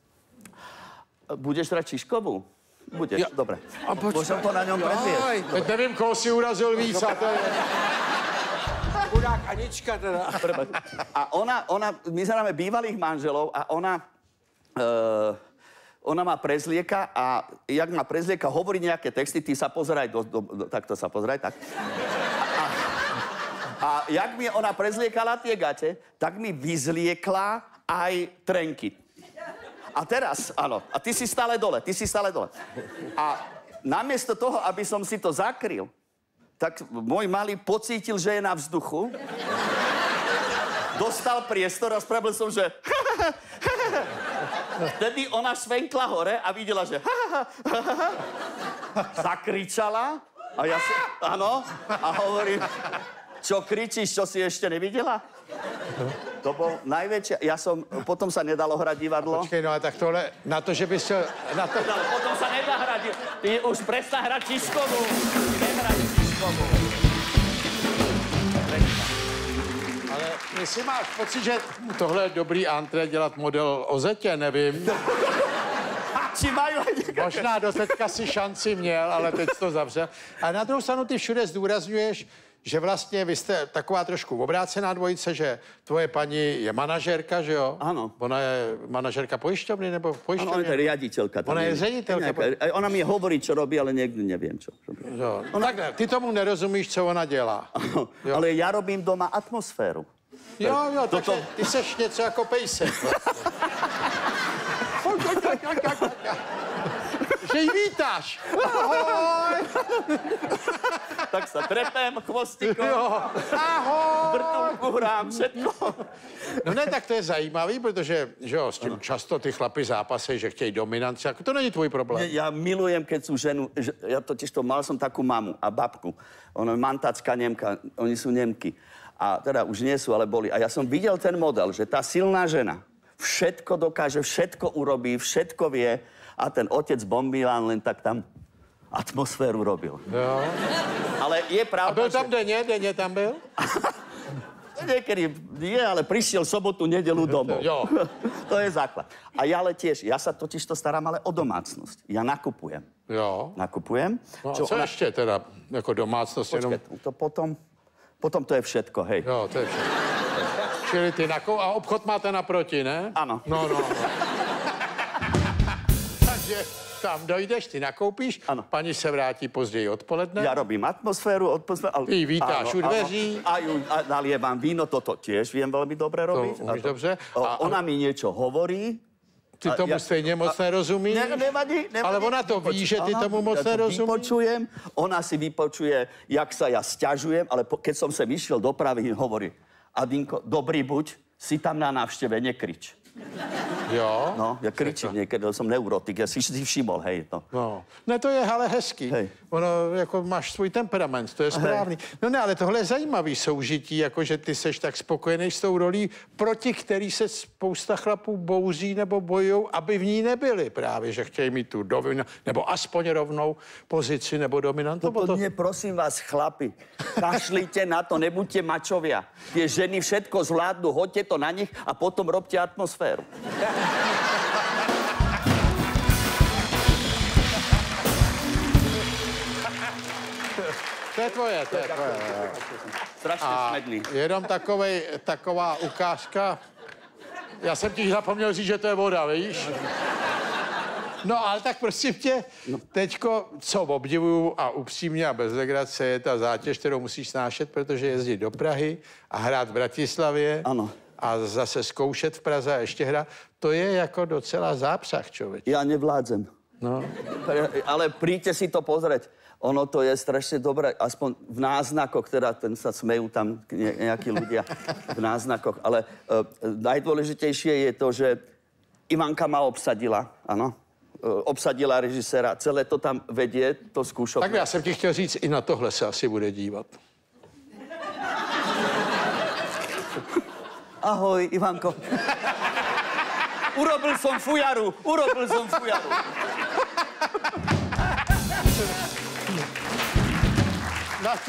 Budeš hrať Šiškovú? Budeš, ja. Dobre. Môžem to na ňom predviesť.
Teď nevím, koho si urazil víc, a to je...
Chudák Anička teda.
A ona, ona, my hráme bývalých manželov a ona, uh, ona má prezlieka a jak má prezlieka, hovorí nejaké texty, ty sa pozeraj, do, do, do, takto sa pozeraj, tak. A, a jak mi ona prezliekala tie gate, tak mi vyzliekla aj trenky. A teraz, áno, a ty si stále dole, ty si stále dole. A namiesto toho, aby som si to zakryl, tak môj malý pocítil, že je na vzduchu. Dostal priestor a spravil som, že... Vtedy ona švenkla hore a videla, že... Zakričala a ja si... Áno, a hovorím, čo kričíš, čo si ešte nevidela? To bol najväčšia... Ja som... Potom sa nedalo hrať divadlo.
Počkej, no a tak tohle, na to, že bys chtěl... Na to...
Potom sa nedá hrať. Ty už prestá hrať Šiškovú. Nehraj Šiškovú.
Ale jestli máš pocit, že tohle je dobrý antré dělat model o Zetě, nevím.
Či majú aj nejaké...
Možná do teďka si šanci měl, ale teď to zavřel. A na druhou stranu ty všude zdůrazňuješ, že vlastně vy jste taková trošku obrácená dvojice, že tvoje paní je manažérka, že jo?
Ano.
Ona je manažérka pojišťovny nebo
Áno,
pojišťovny?
ona je riaditeľka.
Ona je ředitelka.
Nejaká, ona mi hovorí, čo robí, ale niekdy neviem, čo robí.
Jo. Ona... Tak ne, ty tomu nerozumíš, co ona dělá.
Ano, ale ja robím doma atmosféru.
Jo, jo, takže
Toto-
ty seš něco jako pejsek. Že jí vítáš. Ahoj.
Tak sa trepem chvostikom,
Jo. Ahoj.
vrtulku hrám, všetko.
No ne, tak to je zajímavý, protože že jo, s tím často ty chlapi zápasej, že chtějí dominanci, jako to není tvůj problém.
Ja milujem, keď sú ženu... že- Ja totiž to, mal som takú mamu a babku. Ona je mantácka Nemka, oni sú Nemky. A teda už nie sú, ale boli. A ja som videl ten model, že tá silná žena všetko dokáže, všetko urobí, všetko vie a ten otec Bombílán len tak tam atmosféru robil.
Jo.
Ale je
A
pravda,
byl tam
že...
denně, denně tam byl?
Niekedy nie, ale prišiel sobotu, nedelu domov.
Jo.
To je základ. A ja ale tiež, ja sa totiž to starám ale o domácnosť. Ja nakupujem.
Jo.
Nakupujem.
No a co
ona...
ještě teda, jako domácnost jenom?
Počkej, to potom... Potom to je všetko, hej.
Jo, to je všechno. Čili ty nakou... A obchod máte naproti, ne?
Ano.
No, no, no. Takže tam dojdeš, ty nakoupíš,
Ano.
paní se vrátí později odpoledne.
Ja robím atmosféru, atmosféru. Ale...
Ty vítáš u dveří.
A, ju, a nalievam víno, toto tiež viem veľmi dobre robiť.
umíš dobře.
O,
A-
ona mi niečo hovorí.
Ty
A
tomu
ja-
stejně moc nerozumíš.
Ne, nevadí, nevadí.
Ale ona to ví, že ty
Aha,
tomu moc
ja to
nerozumíš.
vypočujem, ona si vypočuje, jak sa ja sťažujem, ale po, keď som sem išiel do Prahy, hovorí, Adinko, dobrý buď, si tam na návšteve, nekrič.
Jo.
No, ja kričím niekedy, som neurotik, ja si si všimol, hej, no.
No. Ne, to je ale hezký.
Hej.
Ono, jako máš svůj temperament, to je správný. No ne, ale tohle je zajímavý soužití, jako že ty seš tak spokojený s tou rolí, proti který se spousta chlapů bouzí nebo bojujou, aby v ní nebyli právě, že chtějí mít tu dovinu, nebo aspoň rovnou pozici nebo dominantu.
To, to nie, prosím vás, chlapi, kašlite na to, nebuďte mačovia. Tie ženy všetko zvládnu, hoďte to na nich a potom robte atmosféru.
To je tvoje, to je tvoje.
Strašne
A
smedný.
jenom takovej, taková ukázka. Já jsem ti zapomněl říct, že to je voda, víš? No, ale tak prosím tě, teďko, co obdivuju a upřímně a bez legrace, je ta zátěž, kterou musíš snášet, protože jezdit do Prahy a hrát v Bratislavě.
Ano.
A zase zkoušet v Praze a ještě hrát. To je jako docela zápřah, člověk.
Ja nevládzem.
No.
Ale príďte si to pozrieť. Ono to je strašne dobré, aspoň v náznakoch, teda ten sa smejú tam ne- nejakí ľudia v náznakoch. Ale uh, najdôležitejšie je to, že Ivanka ma obsadila, áno. Uh, obsadila režiséra, celé to tam vedie, to skúšok.
Tak já jsem ti chtěl říct, i na tohle se asi bude dívat.
Ahoj, Ivanko. Urobil som fujaru, urobil som fujaru.
Na to...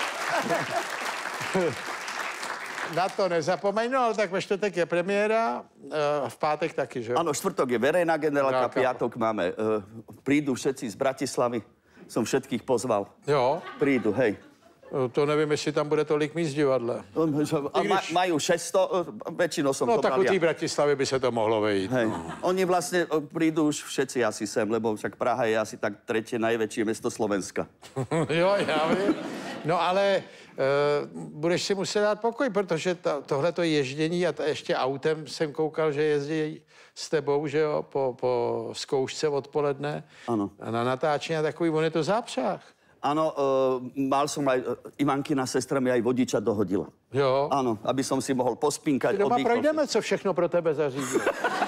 Na to nezapomeň, no ale tak ve čtvrtek je premiéra, uh, v pátek taky, že jo?
Áno, štvrtok je verejná generálka,
Veľká.
piatok máme. Uh, prídu všetci z Bratislavy. Som všetkých pozval.
Jo,
Prídu, hej.
uh, to nevím, jestli tam bude tolik míst v divadle.
A
I
ma,
když-
majú šesťsto, uh, väčšinou som
No
to
tak
bral
u té
ja.
Bratislavy by se to mohlo vejít.
Hej. Oni vlastne uh, prídu už všetci asi sem, lebo však Praha je asi tak tretie najväčšie mesto Slovenska.
Jo, já vím. No ale uh, budeš si muset dát pokoj, protože ta, tohleto ježdění a ta, ještě autem jsem koukal, že jezdí s tebou, že jo, po, po zkoušce odpoledne.
Ano.
A na natáčení a takový, on je to zápřah.
Áno, uh, mal som aj, uh, Ivankina sestra mi aj vodiča dohodila.
Jo.
Áno, aby som si mohol pospínkať.
Ty doma
oddychol.
projdeme, co všechno pro tebe zařídí.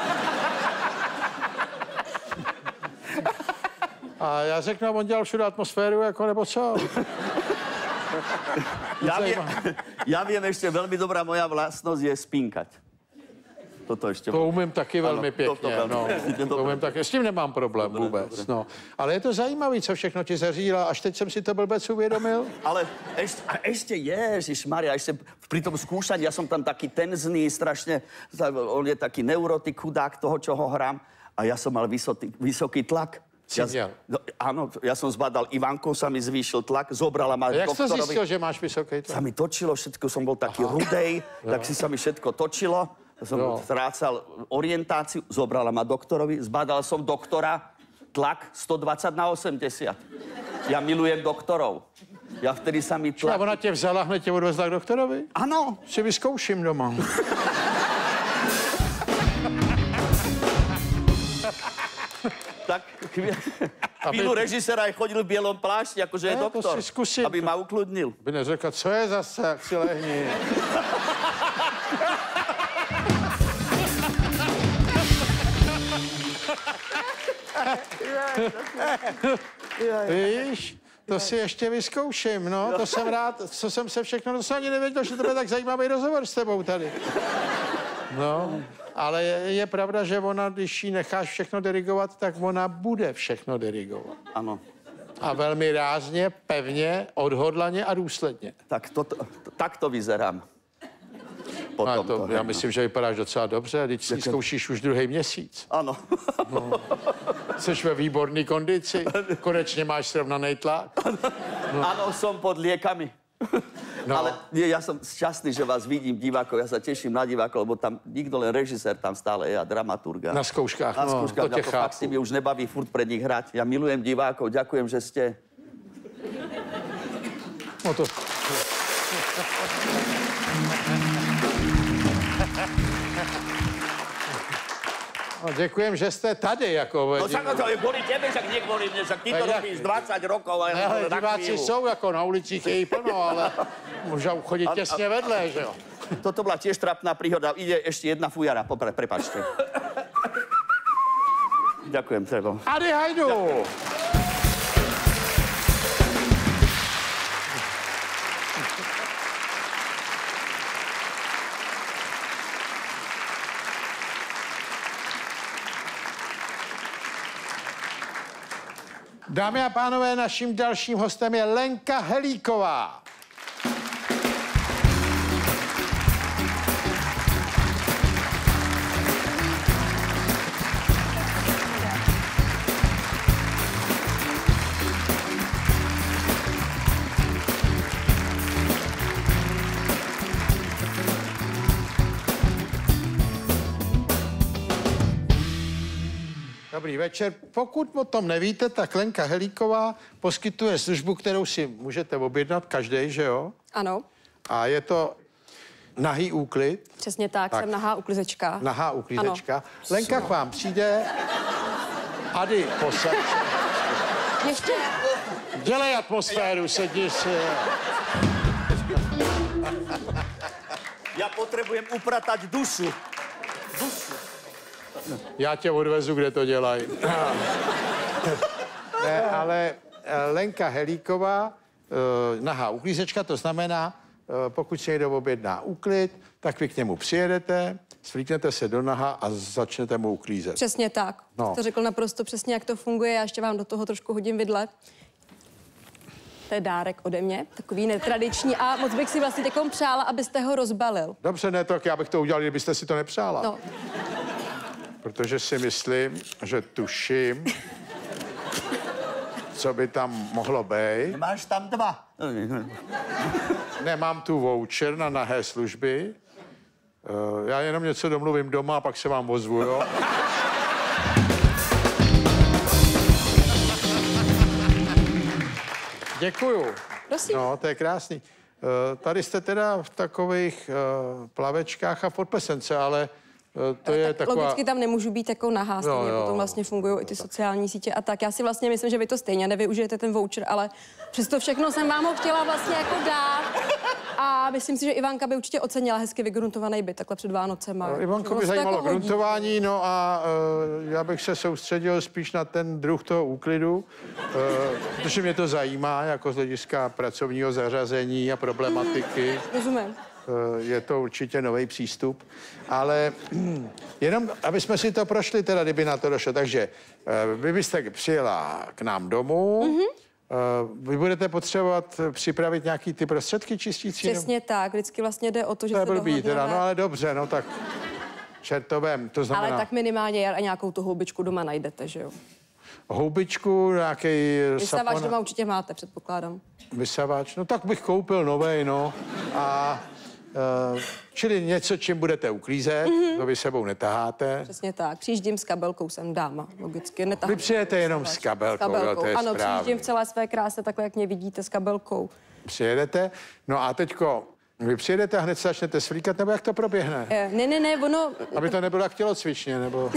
A já řeknu, on dělal všude atmosféru, jako nebo co?
Ja viem, ja viem ešte veľmi dobrá moja vlastnosť je spínkať. Toto ešte.
To umím taky velmi
Ano, to- to
pěkně,
velmi
no.
pěkně,
To
dobré.
umím taky, s tím nemám problém vůbec, no. Ale je to zajímavé, co všechno ti zařídila, až teď jsem si to blbec uvědomil.
Ale ešte, a ešte Ježišmaria, ešte pri tom skúšaní, ja som tam taký tenzný, strašne, on je taký neurotik, chudák toho, čo ho hrám, a ja som mal vysoký, vysoký tlak.
Si
Ja,
měl.
no, áno, ja som zbadal Ivankou, sa mi zvýšil tlak, zobrala ma
A jak jsi to
doktorovi.
zjistil, že máš vysoký
Sa
tlak?
mi točilo všetko, som bol taký rudej, tak si sa mi všetko točilo. Som
Jo.
strácal orientáciu, zobrala ma doktorovi, zbadal som doktora, tlak sto dvadsať na osemdesiat. Ja milujem doktorov. Ja vtedy sa mi
A
tlak...
ona tě vzala, hned tě odvezla k doktorovi?
Áno,
Si vyzkouším doma.
tak chvíľu režisér aj chodil v bielom plášti, akože je
Ne, to
doktor,
si zkusím.
aby ma ukludnil.
By neřekl, co je zase, jak si lehni. Víš, to si ještě vyzkouším, no, to jsem rád, co jsem se všechno, to jsem ani nevěděl, že to bude tak zajímavý rozhovor s tebou tady. No, ale je, je pravda, že ona, když jí necháš všechno dirigovat, tak ona bude všechno dirigovat.
Áno.
A velmi rázně, pevně, odhodlaně a důsledně.
Tak to, tak to vyzerám.
A
Potom
to,
to,
já
no.
myslím, že vypadáš docela dobře, teď si zkoušíš už druhý měsíc.
Áno.
Jsi ve výborné kondici, konečně máš srovnaný tlak.
Áno, som pod liekami. No. Ale nie, ja som šťastný, že vás vidím, divákov. Ja sa teším na divákov, lebo tam nikto, len režisér tam stále je a dramaturga.
Na zkouškách,
na
no,
skúškách,
to tě
to fakt si mi už nebaví furt pred nich hrať. Ja milujem divákov, ďakujem, že ste.
No to... No, děkujem, že jste tady, jako...
No však to je kvôli tebe, však nie kvôli mne, však ty to robíš dvadsať rokov.
Ne, ale diváci jsou, jako na ulicích je jí plno, ale můžou chodit těsně vedle, že jo?
Toto bola tiež trapná príhoda. Ide ešte jedna fujara, popre, prepáčte. Ďakujem, Tebo.
Ady Hajdu! Dámy a pánové, naším dalším hostem je Lenka Helíková. Dobrý večer. Pokud o tom nevíte, tak Lenka Helíková poskytuje službu, kterou si můžete objednat každý, že jo?
Ano.
A je to nahý úklid.
Přesně tak, tak. Jsem nahá uklizečka.
Nahá uklízečka. Ano. Lenka k vám přijde. Ady, posaď.
Ještě.
Dělej atmosféru, sedni si.
Ja potrebujem upratať dušu. Dušu.
Já tě odvezu, kde to dělají. Ne, ale Lenka Helíková, nahá uklízečka, to znamená, pokud si někdo objedná úklid, tak vy k němu přijedete, svlíknete se do naha a začnete mu uklízet.
Přesně tak.
No.
To řekl naprosto přesně, jak to funguje. Já ještě vám do toho trošku hodím vidle. To je dárek ode mě, takový netradiční a moc bych si vlastně takom přála, abyste ho rozbalil.
Dobře, ne, tak já bych to udělal, kdybyste si to nepřála.
No.
Protože si myslím, že tuším, co by tam mohlo být.
Máš tam dva.
Nemám tu voucher na nahé služby. Uh, já jenom něco domluvím doma a pak se vám ozvu, jo? Děkuju.
Prosím.
No, to je krásný. Uh, tady jste teda v takových uh, plavečkách a v podplesence, ale to je
tak
taková...
Logicky tam nemůžu být jako nahá, stejně
jo, jo.
potom vlastně fungují i ty sociální sítě a tak. Já si vlastně myslím, že vy to stejně nevyužijete ten voucher, ale přesto všechno jsem vám ho chtěla vlastně jako dát. A myslím si, že Ivanka by určitě ocenila hezky vygruntovaný byt takhle před Vánocema.
No, Ivanko by zajímalo jako gruntování, no a uh, já bych se soustředil spíš na ten druh toho úklidu, uh, protože mě to zajímá jako z hlediska pracovního zařazení a problematiky.
Mm, rozumím.
Je to určitě nový přístup, ale jenom, aby jsme si to prošli, teda, kdyby na to došlo. Takže vy byste přijela k nám domů, mm-hmm. Vy budete potřebovat připravit nějaký ty prostředky čistící?
Přesně tak, vždycky vlastně jde o to, že
to je
se
blbý, teda, no ale dobře, no tak čertovém, to znamená...
Ale tak minimálně a nějakou tu houbičku doma najdete, že jo?
Houbičku, nějaký
Vysavač
sapon...
doma určitě máte, předpokládám.
Vysavač, no tak bych koupil novej, no. A... Uh, čili něco, čím budete uklízet, mm-hmm. to vy sebou netaháte.
Přesně tak. Přijíždím s kabelkou, jsem dáma, logicky. Netahám.
Vy přijete jenom s kabelkou, s kabelkou. Jo, to je
ano,
správný.
přijíždím v celé své kráse, takhle, jak mě vidíte, s kabelkou.
Přijedete, no a teďko, vy přijedete a hned se začnete svlíkat, nebo jak to proběhne?
Eh, ne, ne, ne, ono...
Aby to nebylo jak tělocvičně, nebo...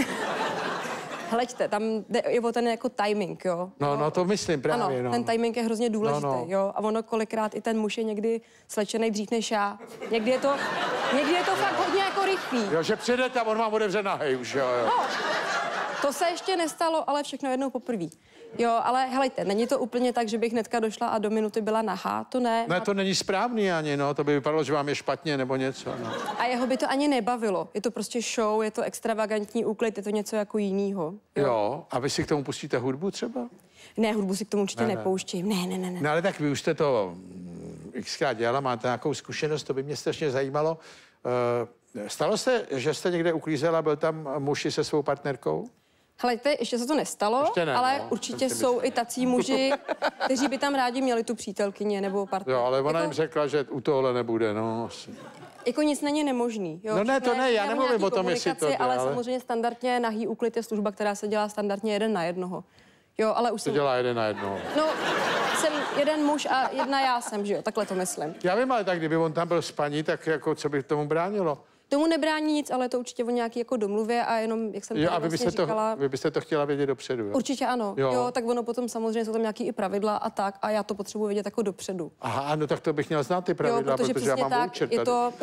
Hleďte, tam jde i o ten jako timing, jo.
No, no, to myslím právě,
ano,
no.
ten timing je hrozně důležitý,
no, no.
jo. A ono kolikrát i ten muž je někdy slečený dřív než já. Někdy je to, někdy je to fakt hodně jako rychlý.
Jo, že přijedete a on vám otevře nahej už, jo, jo.
No, to se ještě nestalo, ale všechno jednou poprvé. Jo, ale helejte, není to úplně tak, že bych hnedka došla a do minuty byla nahá, to ne.
Ne, to není správný ani, no, to by vypadalo, že vám je špatně nebo něco, no.
A jeho by to ani nebavilo. Je to prostě show, je to extravagantní úklid, je to něco jako jinýho.
Jo, jo, a vy si k tomu pustíte hudbu třeba?
Ne, hudbu si k tomu určitě
ne, ne.
nepouštím. Ne, ne, ne, ne.
No ale tak vy už jste to xkrát dělala, máte nějakou zkušenost, to by mě strašně zajímalo. Uh, stalo se, že jste někde uklízela, byl tam muž se svou partnerkou?
Helejte, ještě se to nestalo,
Ještě ne,
ale
no,
určitě
jsem si
jsou i tací muži, kteří by tam rádi měli tu přítelkyni nebo partnera.
Jo, ale ona
jako,
jim řekla, že u tohohle nebude, no.
jako nic není nemožný. Jo?
No ne, to
Všechno
ne,
je
já
o
nemluvím
nějaký
o tom, jestli to
komunikaci,
jde,
ale,
ale-
samozřejmě standardně nahý úklid je služba, která se dělá standardně jeden na jednoho. Jo, ale už
To
jsem...
dělá jeden na jedno.
No, jsem jeden muž a jedna já jsem, že jo, takhle to myslím.
Já vím, ale tak kdyby on tam byl s paní, tak jako co by tomu bránilo?
Tomu nebrání nic, ale to určitě o nějaký jako domluvě a jenom, jak jsem
Jo,
tady
a vy
vlastně
byste,
říkala...
to, vy byste to chtěla vědět dopředu, jo?
Určitě ano.
Jo.
Jo. Tak ono potom samozřejmě jsou tam nějaký i pravidla a tak a já to potřebuji vědět jako dopředu.
Aha, no tak to bych měl znát ty pravidla,
jo, protože,
protože já
přesně
mám
tak,
voucher
je
tady.
to...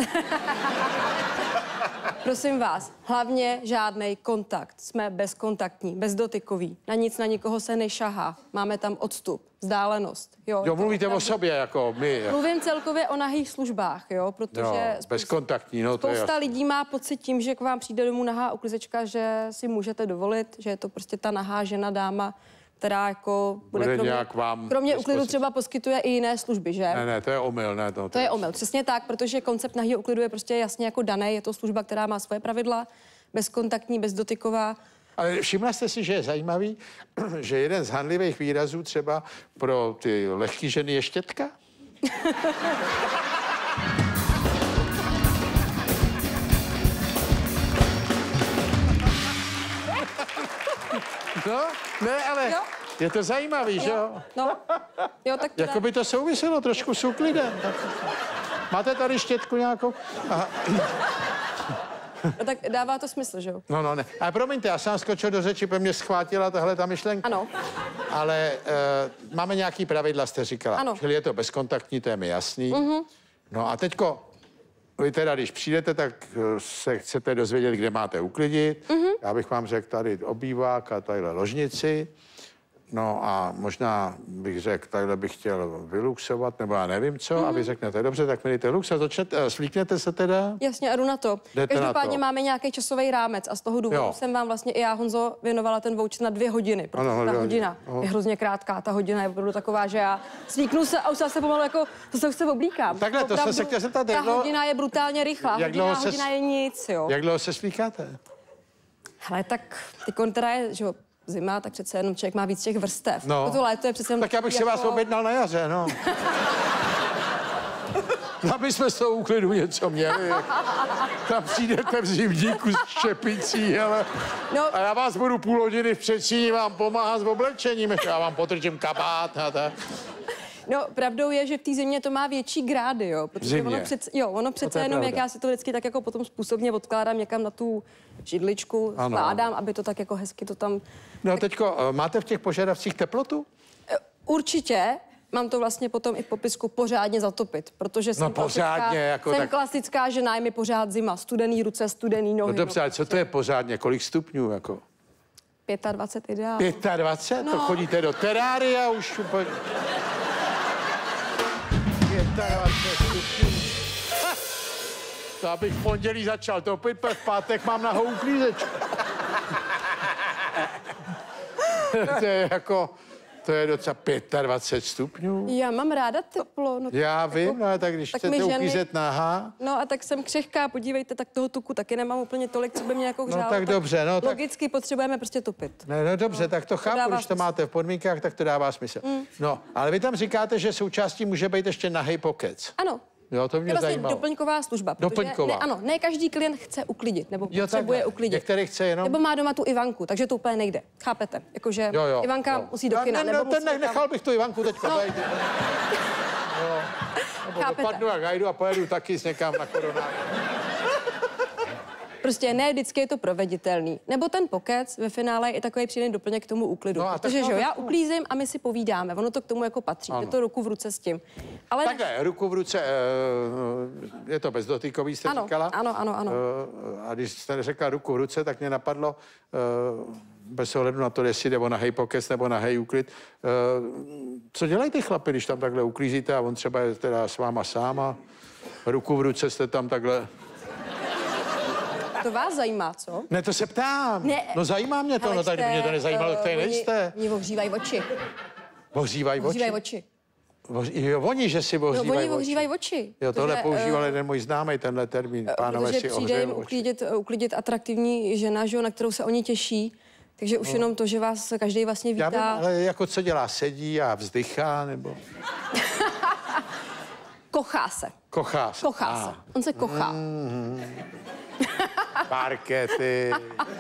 Prosím vás, hlavně žádný kontakt. Jsme bezkontaktní, bezdotykoví. Na nic, na nikoho se nešahá. Máme tam odstup, vzdálenost. Jo,
Jo,
to
mluvíte o
opravdu-
sobě, jako my.
Mluvím celkově o nahých službách, jo, protože
Jo,
spousta-
bezkontaktní, no to je
spousta
jasný.
lidí má pocit tím, že k vám přijde domů nahá uklizečka, že si můžete dovolit, že je to prostě ta nahá žena, dáma, která jako bude,
Bude
kromě,
nějak vám
kromě
dispozici.
uklidu třeba poskytuje i jiné služby, že?
Ne, ne, to je omyl, ne, to,
To je omyl, přesně tak, protože koncept nahého uklidu je prostě jasně jako daný, je to služba, která má svoje pravidla, bezkontaktní, bezdotyková.
Ale všimla jste si, že je zajímavý, že jeden z hanlivých výrazů třeba pro ty lehký ženy je štětka? No, ne, ale
Jo.
je to zajímavý, že jo?
No, jo, tak teda,
Jako by to souviselo trošku s úklidem. Máte tady štětku nějakou? Aha.
no, tak dává to smysl, že jo?
No, no, ne. Ale promiňte, já jsem skočil do řeči, protože mě schvátila tahle ta myšlenka.
Ano.
Ale uh, máme nějaký pravidla, jste říkala.
Ano.
Čili je to bezkontaktní, to je mi jasný. Uh-huh. No a teďko, vy teda, když přijdete, tak uh, se chcete dozvědět, kde máte uklidit. Uh-huh. Já bych vám řekl tady obývák a tadyhle ložnici. No a možná bych řekl, takhle bych chtěl vyluxovat, nebo já nevím co, mm. a vy řeknete, dobře, tak mi dejte lux a začnete, slíknete se teda?
Jasně, a jdu na to.
Jdete na
Každopádně
to.
máme nějaký časový rámec a z toho důvodu
Jo.
jsem vám vlastně i já, Honzo, věnovala ten voucher na dvě hodiny, protože
Ano,
ta
dvě
hodina
hodiny.
je hrozně krátká, ta hodina je opravdu taková, že já slíknu se a už se pomalu jako, to se už se oblíkám.
Takhle, to jsem se chtěl zeptat,
Ta
jak dlouho-
hodina je brutálně rychlá,
Jak
hodina,
dlouho se-
hodina je nic, jo.
Jak dlouho se slíkáte?
Hele, tak ty kontra je, že jo, zima, tak přece jenom člověk má víc těch vrstev.
No.
No. To léto je přece jenom
Tak já bych
jako...
si vás objednal na jaře, no. Aby jsme z toho úklidu něco měli. Tam přijdete v zimníku s čepicí, ale...
No.
A já vás budu půl hodiny v předsíni vám pomáhat s oblečením, ještě já vám potrčím kabát a tak.
No, pravdou je, že v té zimě to má větší grády, jo. Protože
Zimě.
ono přece, jo, ono přece
je
jenom, jak
pravda.
já si to vždycky tak jako potom způsobně odkládám někam na tu židličku,
Ano.
skládám, aby to tak jako hezky to tam...
No teďko, eh, máte v těch požadavcích teplotu?
Určitě mám to vlastně potom i v popisku pořádně zatopit, protože jsem,
No, pořádně,
klasická,
jako
jsem
tak-
klasická žena, je mi pořád zima, studený ruce, studený nohy.
No dobře, ale co to je pořádně? Kolik stupňů, jako?
dvacet pět ideál.
dvacet pět?
No.
To chodíte do terária už úplně... dvacet pět stupňů. Ha! To abych v pondělí začal topit, pak v pátek mám nahou uklízečku. To je jako... To je docela dvacet pět stupňů.
Já mám ráda teplo. No,
Já vím,
jako-
no, ale tak když
tak
chcete
my ženy-
uklízet nahá,
No a tak jsem křehká, podívejte, tak toho tuku taky nemám úplně tolik, co by mě jako hřálo.
tak dobře, no, tak-
Logicky potřebujeme prostě topit.
ne, no dobře, tak to chápu,
dává
když to
smysl.
máte v podmínkách, tak to dává smysl. Mm. No, ale vy tam říkáte, že součástí může být ještě nahej pokec.
Ano.
Jo, to mě
je vlastně
zajímalo.
doplňková služba. protože
Doplňková.
Ne, ano, ne každý klient chce uklidit, nebo
Jo,
potřebuje
takhle.
uklidit.
Některý chce jenom...
Nebo má doma tu Ivanku, takže to úplně nejde. Chápete? Jakože
Jo, jo,
Ivanka
jo.
musí do
Já
kina,
ne,
nebo
no, ten
musí
ne,
tam...
nechal bych tu Ivanku teďka
No.
bejt. Jo. Nebo
Chápete?
dopadnu jak hajdu a pojedu taky s někam na koronách.
Prostě ne, vždycky je to proveditelný. Nebo ten pokec ve finále je takový příjemný doplněk k tomu úklidu.
No a tak
protože
no,
že jo,
tak
já
no.
uklízím a my si povídáme. Ono to k tomu jako patří. Je to ruku v ruce s tím. Ale
Takhle, ruku v ruce, eh, je to bezdotykový, jste
Ano,
říkala?
ano, ano, ano.
Eh, A když jste řekla ruku v ruce, tak mě napadlo, eh, bez ohledu na to, jestli jde o nahej pokec nebo nahej úklid, eh, co dělají ty chlapi, když tam takhle uklízíte a on třeba je teda s váma sám a ruku v ruce jste tam takhle...
to vás zajímá, co?
Ne, to se ptám.
Ne.
No zajímá mě to,
Hele,
no tak by mě to
jste,
nezajímalo,
eh,
který
oni-
nejste.
Oni ohřívají oči.
Ohřívají oči.
Ohřívají oči.
Ohří- Jo, oni, že si
No,
ohřívají
oni
oči.
ohřívají oči.
Jo, tohle
protože,
používal
eh,
jeden můj známý, tenhle termín. Pánové
Protože
si
přijde jim
ohřejou oči.
uklidit, uklidit atraktivní žena, že jo, na kterou se oni těší, Takže už jenom to, že vás každý vlastně vítá.
Já vím, ale jako co dělá? Sedí a vzdychá, nebo?
Kochá se.
Kochá se.
Kochá
ah.
se. On se kochá.
Mm-hmm. Parkety.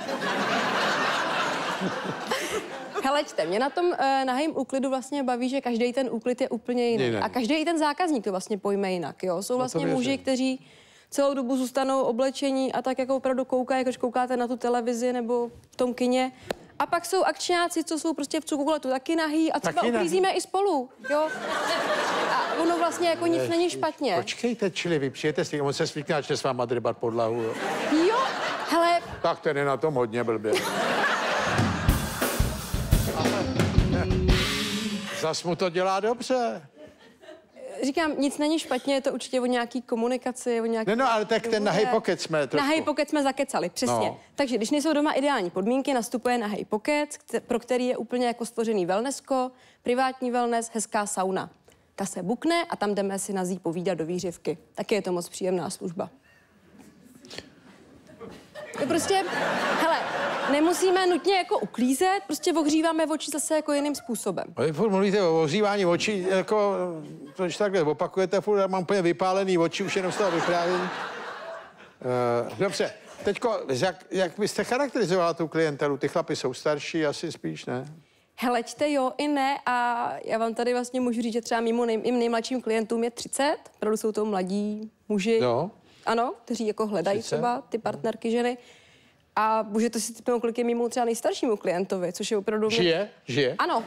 Heleďte, mě na tom uh, nahým úklidu vlastně baví, že každý ten úklid je úplně jiný.
Jiný.
A každý ten zákazník to vlastně pojme jinak, jo. Jsou vlastně
no
muži, kteří celou dobu zůstanou oblečení a tak jako opravdu koukají, jakož koukáte na tu televizi nebo v tom kině. A pak jsou akčňáci, co jsou prostě v cukuletu taky nahý a třeba uklízíme i spolu, jo. A ono vlastně jako nic není špatně.
Počkejte, čili vy přijete s tím, on se svykne, až s váma drbat podlahu, jo.
Jo, hele.
Tak ten je na tom hodně blbě. Zas mu to dělá dobře.
Říkám, nic není špatně, je to určitě o nějaký komunikaci, o nějaký...
Ne, no, ale tak ten nahej pokec jsme trošku.
Nahej pokec jsme zakecali, přesně.
No.
Takže když nejsou doma ideální podmínky, nastupuje nahej pokec, pro který je úplně jako stvořený wellnessko, privátní wellness, hezká sauna. Ta se bukne a tam jdeme si nazí povídat do výřivky. Taky je to moc příjemná služba. To prostě, hele, nemusíme nutně jako uklízet, prostě ohříváme oči zase jako jiným způsobem.
Vy furt mluvíte o ohřívání očí, jako, když takhle opakujete, furt mám úplně vypálený oči, už jenom z toho vyprávění. Uh, dobře, teďko, jak, jak byste charakterizovala tu klientelu? Ty chlapy jsou starší, asi spíš, ne?
Heleďte, jo i ne, a já vám tady vlastně můžu říct, že třeba mimo nej, mým nejmladším klientům je třicet, opravdu jsou to mladí muži.
Jo.
Ano, kteří jako hledají
třicet?
třeba ty partnerky ženy. A můžete si typnout, kolik je mimo třeba nejstaršímu klientovi, což je opravdu...
Žije? Žije?
Ano.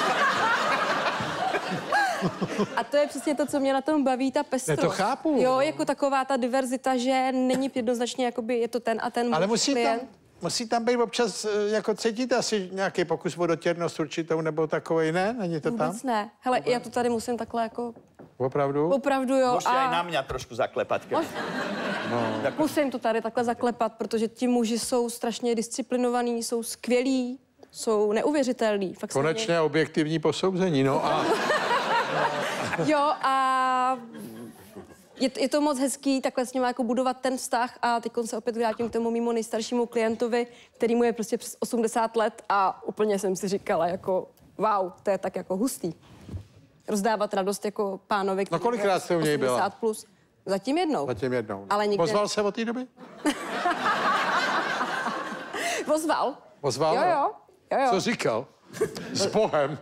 A to je přesně to, co mě na tom baví, ta pestrost.
Ne, to chápu.
Jo, jako taková ta diverzita, že není jednoznačně, jakoby je to ten a ten
Ale musí
klient.
tam, musí tam být občas, jako cítíte asi nějaký pokus o dotěrnost určitou, nebo takovej, ne? Není to tam?
Vůbec ne. Hele, Vůbec. Já to tady musím takhle jako...
Opravdu?
Opravdu, jo.
Musí a... aj na mě trošku zaklepat. Keby.
No. Musím to tady takhle zaklepat, protože ti muži jsou strašně disciplinovaní, jsou skvělí, jsou neuvěřitelní. Fakt
Konečné mě... objektivní posouzení, no a...
Jo, a je, je to moc hezký takhle s ním jako budovat ten vztah a teď se opět vrátím k tomu mimo nejstaršímu klientovi, který mu je prostě přes osmdesát let a úplně jsem si říkala jako wow, to je tak jako hustý. Rozdávat radost jako pánovi,
No kolikrát jste u něj byla?
osmdesát plus. Zatím jednou.
Zatím jednou.
Ale nikde...
Pozval se od té doby?
Pozval.
Pozval?
Jo, jo. jo, jo.
Co říkal? S Bohem.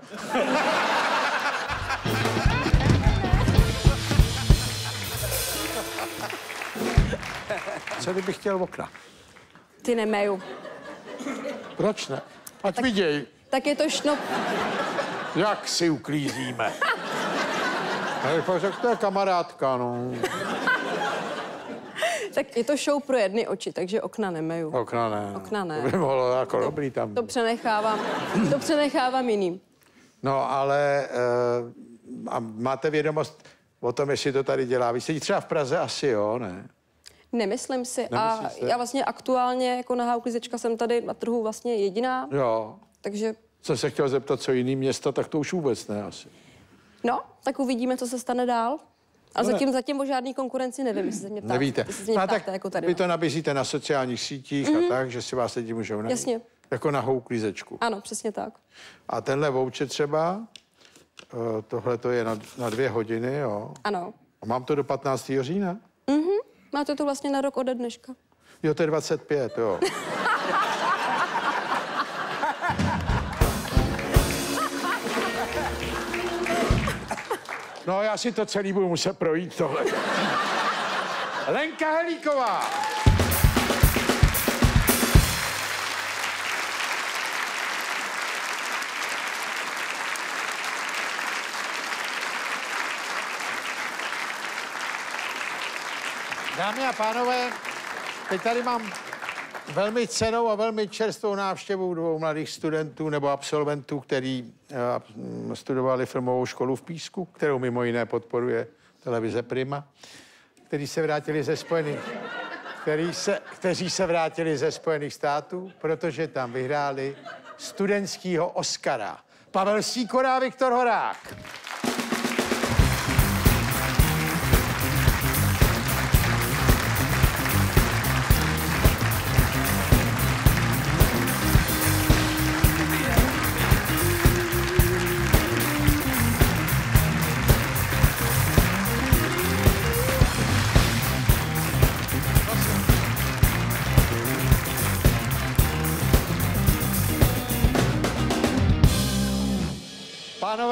Co kdybych chtěl okna?
Ty nemeju.
Proč ne? Ať tak, viděj.
Tak je to šnop.
Jak si uklízíme. Ale pak řekl, to je kamarádka, no.
Tak je to show pro jedny oči, takže okna nemeju.
Okna ne.
Okna ne.
To by mohlo jako to, dobrý tam.
To přenechávám, to přenechávám jiným.
No, ale uh, a máte vědomost o tom, jestli to tady dělá? Vy jste třeba v Praze asi, jo, ne?
Nemyslím si.
Nemyslíte?
A já vlastně aktuálně jako nahá uklízečka jsem tady na trhu vlastně jediná.
Jo.
Takže...
Jsem se chtěl zeptat, co jiný města, tak to už vůbec ne asi.
No, tak uvidíme, co se stane dál. A
No
zatím,
ne.
zatím o žádný konkurenci nevím, jestli se mě ptáte.
Nevíte.
Jestli se mě
No,
ptáte,
tak
jako tady.
vy to nabízíte na sociálních sítích mm-hmm. a tak, že si vás lidi můžou najít.
Jasně.
Jako na houklízečku.
Ano, přesně tak.
A tenhle voucher třeba, tohle to je na, na dvě hodiny, jo.
Ano.
A mám to do patnáctého října?
Mhm. Máte to vlastně na rok ode dneška.
Jo, to je dvacet pět, jo. No, já si to celý budu muset projít tohle. Lenka Helíková. Dámy a pánové, teď tady mám velmi cennou a velmi čerstvou návštěvu dvou mladých studentů nebo absolventů, který uh, studovali filmovou školu v Písku, kterou mimo jiné podporuje televize Prima, kteří se vrátili ze Spojených, který se, kteří se vrátili ze Spojených států, protože tam vyhráli studentskýho Oscara. Pavel Sýkora a Viktor Horák.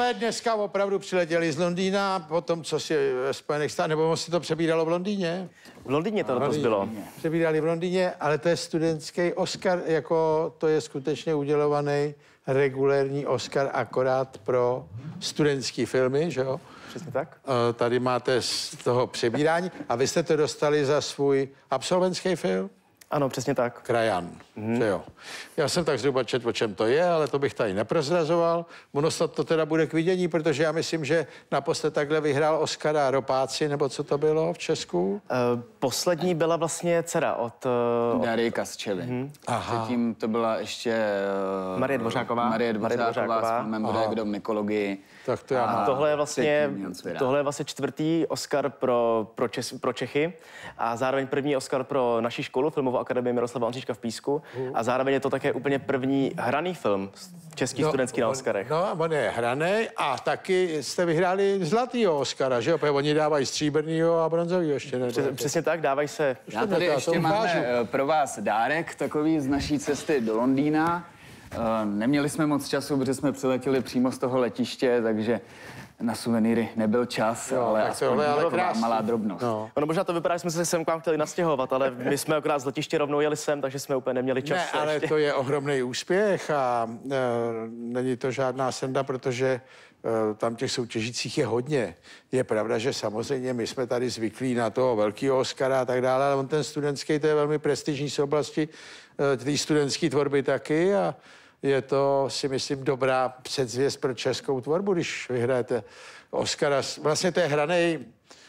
Ale dneska opravdu přiletěli z Londýna, po tom, co si ve Spojených státech, nebo se to přebíralo v Londýně?
V Londýně to letos bylo.
Přebírali v Londýně, ale to je studentský Oscar, jako to je skutečně udělovaný regulérní Oscar akorát pro studentský filmy, že jo?
Přesně tak.
Uh, tady máte z toho přebírání a vy jste to dostali za svůj absolventský film?
Ano, přesně tak.
Krajan, mm. že jo. Já jsem tak zhruba četl, o čem to je, ale to bych tady neprozrazoval. Ono snad to teda bude k vidění, protože já myslím, že naposled takhle vyhrál Oscara Ropáci, nebo co to bylo v Česku?
Uh, poslední byla vlastně dcera od... Uh,
Darii Kastčely.
Mm.
Předtím to byla ještě... Uh,
Marie Dvořáková.
Marie Dvořáková,
Dvořáková.
s filmem Bude kdo mykologii.
Tak to já
A tohle je vlastně, tohle je vlastně čtvrtý Oscar pro, pro, Čes, pro Čechy a zároveň první Oscar pro naši školu, Filmovou akademii Miroslava Ondříčka v Písku a zároveň je to také úplně první hraný film český no, studentský na Oscarech.
No, on je hraný a taky jste vyhráli zlatýho Oscara, že jo? Protože oni dávají stříbrnýho a bronzovýho ještě. Ne?
Přes, přesně tak, dávají se.
Já tady ještě máme pro vás dárek takový z naší cesty do Londýna. Neměli jsme moc času, protože jsme přiletěli přímo z toho letiště, takže na suvenýry nebyl čas, jo, ale aspoň
tohle, ale
taková malá drobnost.
No. Ono možná to vypadá, že jsme se sem k vám chtěli nastěhovat, ale my jsme akorát z letiště rovnou jeli sem, takže jsme úplně neměli čas.
Ne, ale
ještě.
to je ohromný úspěch a e, není to žádná senda, protože e, tam těch soutěžících je hodně. Je pravda, že samozřejmě my jsme tady zvyklí na toho velkého Oscara a tak dále, ale on ten studentský, to je velmi prestižní z oblasti e, té studentské tvorby taky a je to, si myslím, dobrá předzvěst pro českou tvorbu, když vyhrajete Oscara. Vlastně to je hranej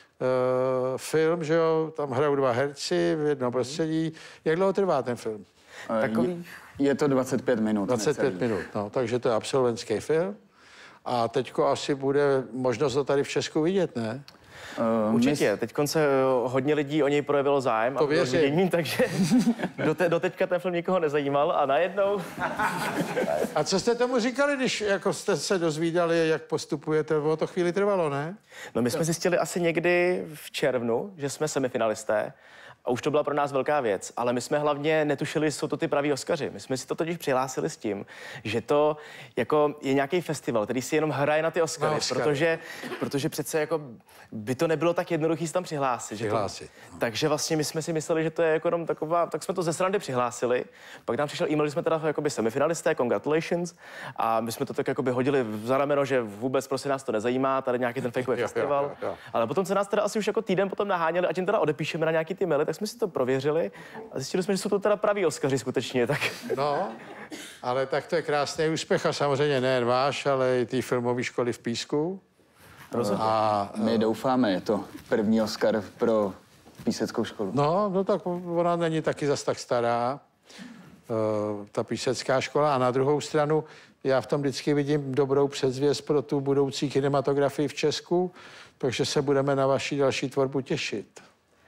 uh, film, že jo, tam hrajou dva herci v jednom prostředí. Jak dlouho trvá ten film?
Takový... Je to dvacet pět minut.
dvacet pět
necelý.
minut, no, takže to je absolventský film. A teďko asi bude možnost to tady v Česku vidět, ne?
Uh, Určitě. Teď se hodně lidí o něj projevilo zájem
to
a vidění, takže do, te, do teďka ten film nikoho nezajímal a najednou...
A co jste tomu říkali, když jako jste se dozvídali, jak postupujete? O to chvíli trvalo, ne?
No my jsme zjistili asi někdy v červnu, že jsme semifinalisté. A už to byla pro nás velká věc, ale my jsme hlavně netušili, že jsou to ty praví Oscaři. My jsme si to totiž přihlásili s tím, že to jako je nějaký festival, který si jenom hraje na ty Oscary,
na Oscary.
protože, protože přece jako by to nebylo tak jednoduchý se tam přihlásit.
Přihlásit.
Že to, takže vlastně my jsme si mysleli, že to je jako jenom taková, tak jsme to ze srandy přihlásili. Pak nám přišel e-mail, že jsme teda jakoby semifinalisté, congratulations, a my jsme to tak jakoby hodili za rameno, že vůbec prostě nás to nezajímá, tady nějaký ten fakeový festival.
Jo, jo, jo.
Ale potom se nás teda asi už jako týden potom naháněli, ať jim teda odepíšeme na nějaký ty maily, tak jsme si to prověřili a zjistili jsme, že jsou to teda praví Oscaři skutečně, tak...
No, ale tak to je krásný úspěch a samozřejmě nejen váš, ale i té filmové školy v Písku.
Rozhodně. A my doufáme, je to první Oscar pro píseckou školu.
No, no tak ona není taky zas tak stará, uh, ta písecká škola. A na druhou stranu, já v tom vždycky vidím dobrou předzvěst pro tu budoucí kinematografii v Česku, takže se budeme na vaši další tvorbu těšit.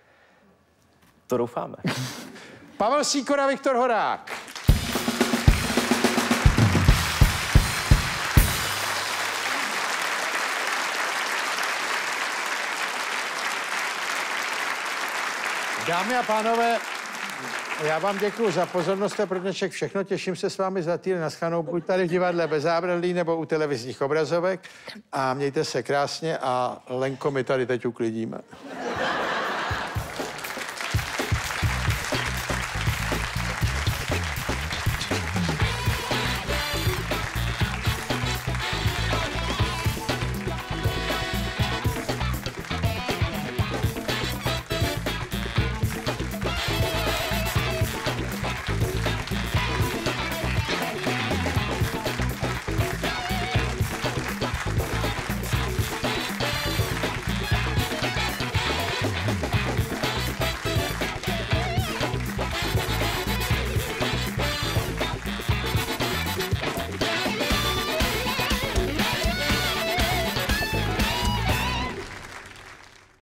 To doufáme.
Pavel Sýkora, Viktor Horák. Dámy a pánové, já vám děkuji za pozornost a pro dnešek všechno. Těším se s vámi za týden naschledanou, buď tady v divadle Bez zábradlí nebo u televizních obrazovek. A mějte se krásně a Lenko, my tady teď uklidíme.